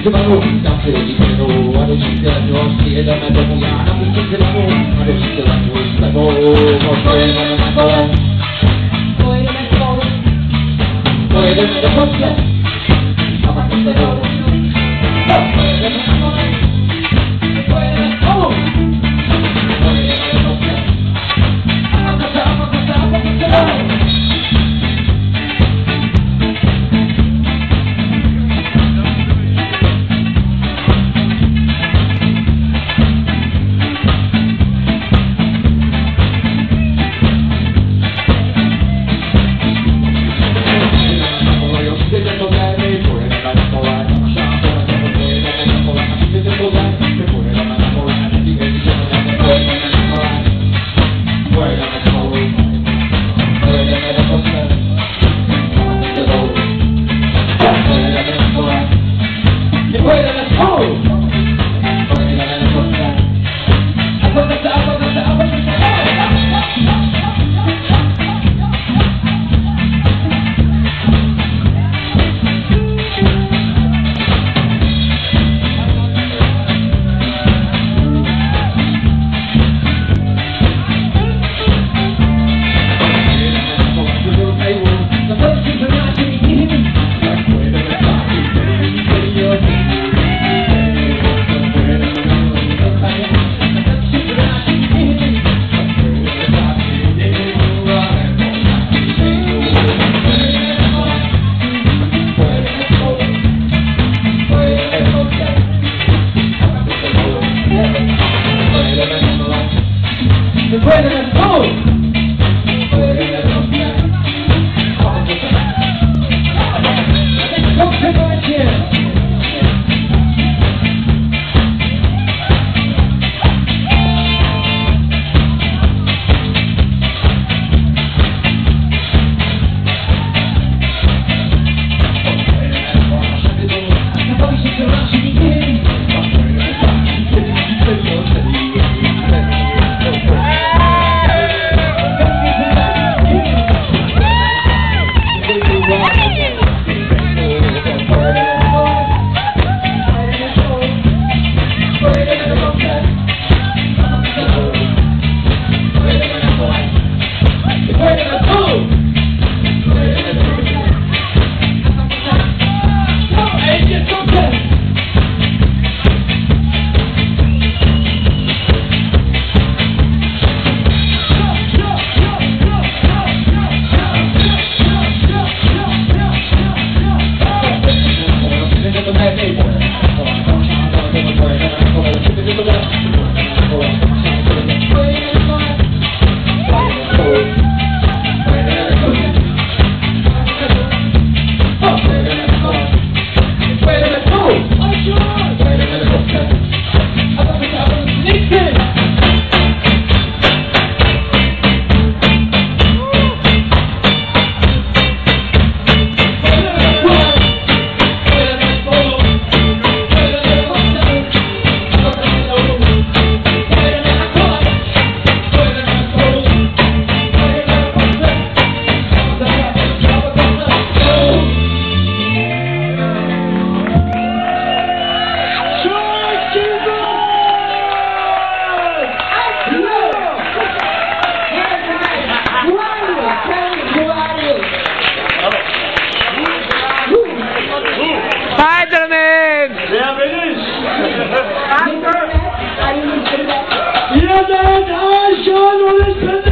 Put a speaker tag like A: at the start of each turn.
A: Zbywanou tam se díkenou a do čítelnosti jedeme domů, já na půjčím zbyvanou a do čítelnou s tebou, pojedeme na kole, pojedeme spolu, pojedeme do kopce a pak s tebou, pojedeme na kole, pojedeme spolu, pojedeme do kopce a pak s tebou.
B: Jeden, a schon, und ich bin